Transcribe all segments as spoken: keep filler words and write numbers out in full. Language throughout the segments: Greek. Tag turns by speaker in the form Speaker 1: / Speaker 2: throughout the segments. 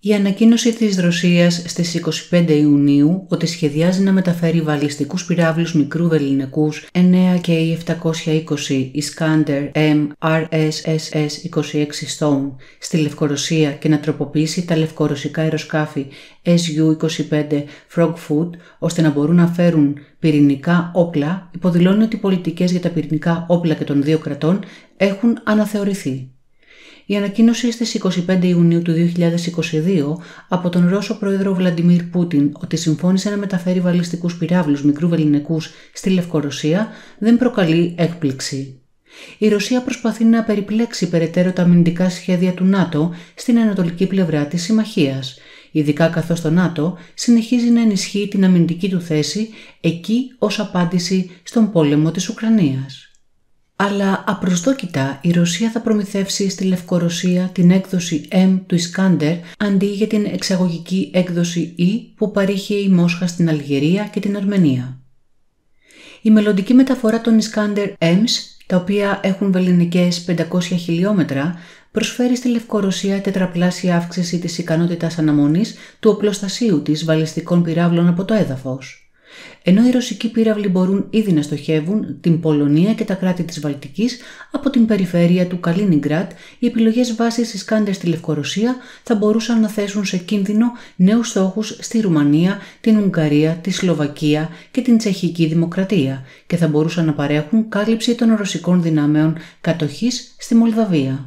Speaker 1: Η ανακοίνωση της Ρωσίας στις είκοσι πέντε Ιουνίου ότι σχεδιάζει να μεταφέρει βαλιστικούς πυράβλους μικρού βεληνικούς εννέα κέι επτακόσια είκοσι Iskander M αρ ες ες ες είκοσι έξι Stone στη Λευκορωσία και να τροποποιήσει τα λευκορωσικά αεροσκάφη ες γιου είκοσι πέντε Frogfoot ώστε να μπορούν να φέρουν πυρηνικά όπλα, υποδηλώνει ότι οι πολιτικές για τα πυρηνικά όπλα και των δύο κρατών έχουν αναθεωρηθεί. Η ανακοίνωση στις είκοσι πέντε Ιουνίου του δύο χιλιάδες είκοσι δύο από τον Ρώσο πρόεδρο Βλαντιμίρ Πούτιν ότι συμφώνησε να μεταφέρει βαλιστικούς πυράβλους μικρού βεληνικούς στη Λευκορωσία δεν προκαλεί έκπληξη. Η Ρωσία προσπαθεί να περιπλέξει περαιτέρω τα αμυντικά σχέδια του ΝΑΤΟ στην ανατολική πλευρά της συμμαχίας, ειδικά καθώς το ΝΑΤΟ συνεχίζει να ενισχύει την αμυντική του θέση εκεί ως απάντηση στον πόλεμο της Ουκρανίας. Αλλά απροσδόκητα η Ρωσία θα προμηθεύσει στη Λευκορωσία την έκδοση M του Iskander αντί για την εξαγωγική έκδοση E που παρήχε η Μόσχα στην Αλγερία και την Αρμενία. Η μελλοντική μεταφορά των Iskander M's, τα οποία έχουν βεληνικές πεντακόσια χιλιόμετρα, προσφέρει στη Λευκορωσία τετραπλάσια αύξηση της ικανότητας αναμονής του οπλοστασίου της βαλιστικών πυράβλων από το έδαφος. Ενώ οι ρωσικοί πύραυλοι μπορούν ήδη να στοχεύουν την Πολωνία και τα κράτη της Βαλτικής από την περιφέρεια του Καλίνιγκραντ, οι επιλογές βάσης Iskander στη Λευκορωσία θα μπορούσαν να θέσουν σε κίνδυνο νέους στόχους στη Ρουμανία, την Ουγγαρία, τη Σλοβακία και την Τσεχική Δημοκρατία και θα μπορούσαν να παρέχουν κάλυψη των ρωσικών δυνάμεων κατοχής στη Μολδαβία.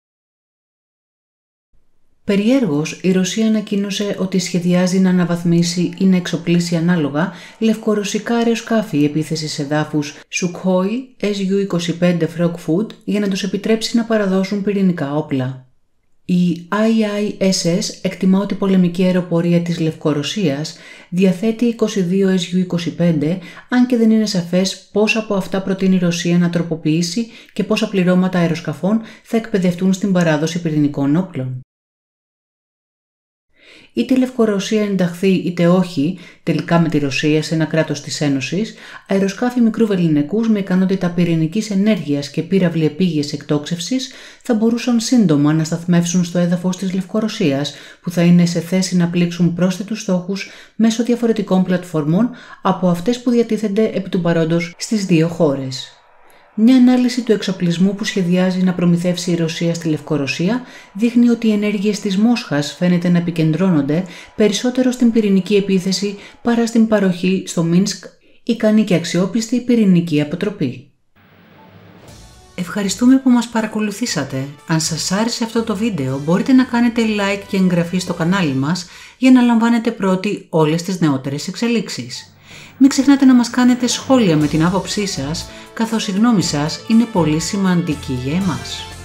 Speaker 1: Περιέργως, η Ρωσία ανακοίνωσε ότι σχεδιάζει να αναβαθμίσει ή να εξοπλίσει ανάλογα λευκορωσικά αεροσκάφη επίθεσης εδάφους Sukhoi ες γιου είκοσι πέντε Frogfoot για να τους επιτρέψει να παραδώσουν πυρηνικά όπλα. Η άι άι ες ες εκτιμά ότι η πολεμική αεροπορία της Λευκορωσίας διαθέτει είκοσι δύο ες γιου είκοσι πέντε, αν και δεν είναι σαφές πόσα από αυτά προτείνει η Ρωσία να τροποποιήσει και πόσα πληρώματα αεροσκαφών θα εκπαιδευτούν στην παράδοση πυρηνικών όπλων. Είτε η Λευκορωσία ενταχθεί είτε όχι, τελικά με τη Ρωσία σε ένα κράτος της Ένωσης, αεροσκάφη μικρού βεληνικούς με ικανότητα πυρηνικής ενέργειας και πύραυλοι επίγειας εκτόξευσης θα μπορούσαν σύντομα να σταθμεύσουν στο έδαφος της Λευκορωσίας, που θα είναι σε θέση να πλήξουν πρόσθετους στόχους μέσω διαφορετικών πλατφορμών από αυτές που διατίθενται επί του παρόντος στις δύο χώρες. Μια ανάλυση του εξοπλισμού που σχεδιάζει να προμηθεύσει η Ρωσία στη Λευκορωσία δείχνει ότι οι ενέργειες της Μόσχας φαίνεται να επικεντρώνονται περισσότερο στην πυρηνική επίθεση παρά στην παροχή στο Μίνσκ ικανή και αξιόπιστη πυρηνική αποτροπή. Ευχαριστούμε που μας παρακολουθήσατε. Αν σας άρεσε αυτό το βίντεο μπορείτε να κάνετε like και εγγραφή στο κανάλι μας για να λαμβάνετε πρώτοι όλες τις νεότερες εξελίξεις. Μην ξεχνάτε να μας κάνετε σχόλια με την άποψή σας, καθώς η γνώμη σας είναι πολύ σημαντική για εμάς.